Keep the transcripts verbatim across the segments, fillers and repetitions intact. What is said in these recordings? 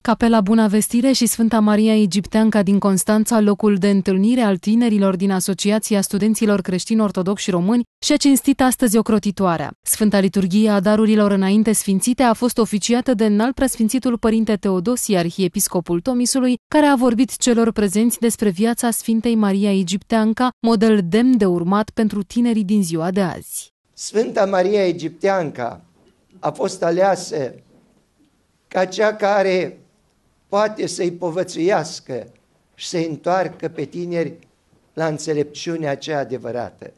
Capela Buna Vestire și Sfânta Maria Egipteanca din Constanța, locul de întâlnire al tinerilor din Asociația Studenților Creștini-Ortodoxi Români, și-a cinstit astăzi ocrotitoarea. Sfânta Liturghie a darurilor înainte sfințite a fost oficiată de Înalt Preasfințitul Părinte Teodosie, arhiepiscopul Tomisului, care a vorbit celor prezenți despre viața Sfintei Maria Egipteanca, model demn de urmat pentru tinerii din ziua de azi. Sfânta Maria Egipteanca a fost aleasă ca cea care poate să-i povățuiască și să-i întoarcă pe tineri la înțelepciunea cea adevărată.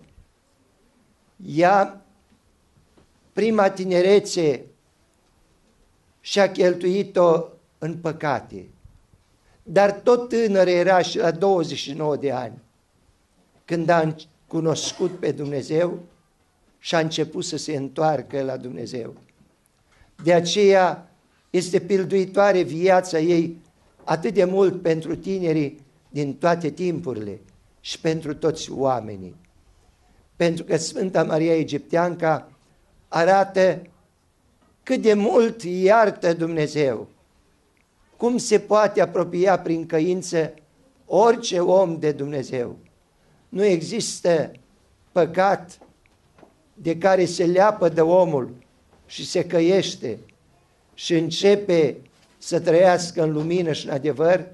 Ea, prima tinerețe, și-a cheltuit-o în păcate, dar tot tânără era și la douăzeci și nouă de ani, când a cunoscut pe Dumnezeu și a început să se întoarcă la Dumnezeu. De aceea este pilduitoare viața ei atât de mult pentru tinerii din toate timpurile și pentru toți oamenii. Pentru că Sfânta Maria Egipteanca arată cât de mult iartă Dumnezeu, cum se poate apropia prin căință orice om de Dumnezeu. Nu există păcat de care se leapădă omul și se căiește și începe să trăiască în lumină și în adevăr,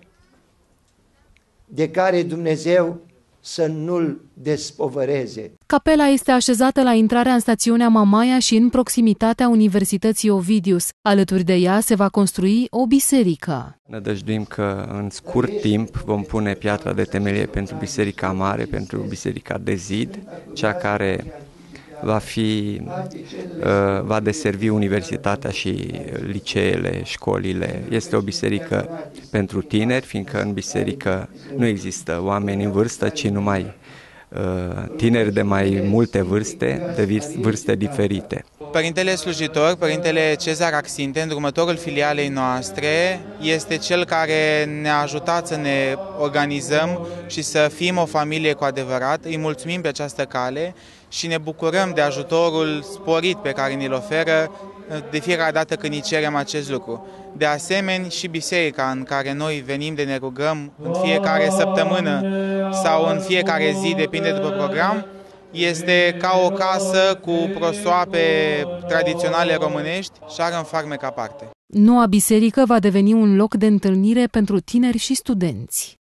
de care Dumnezeu să nu-l despovăreze. Capela este așezată la intrarea în stațiunea Mamaia și în proximitatea Universității Ovidius. Alături de ea se va construi o biserică. Nădăjduim că în scurt timp vom pune piatra de temelie pentru biserica mare, pentru biserica de zid, cea care va fi, va deservi universitatea și liceele, școlile. Este o biserică pentru tineri, fiindcă în biserică nu există oameni în vârstă, ci numai tineri de mai multe vârste, de vârste diferite. Părintele slujitor, Părintele Cezar Axinte, îndrumătorul filialei noastre, este cel care ne-a ajutat să ne organizăm și să fim o familie cu adevărat. Îi mulțumim pe această cale și ne bucurăm de ajutorul sporit pe care ni-l oferă de fiecare dată când îi cerem acest lucru. De asemenea, și biserica în care noi venim de ne rugăm în fiecare săptămână sau în fiecare zi, depinde după program, este ca o casă cu prosoape tradiționale românești și are un farmec aparte. Noua biserică va deveni un loc de întâlnire pentru tineri și studenți.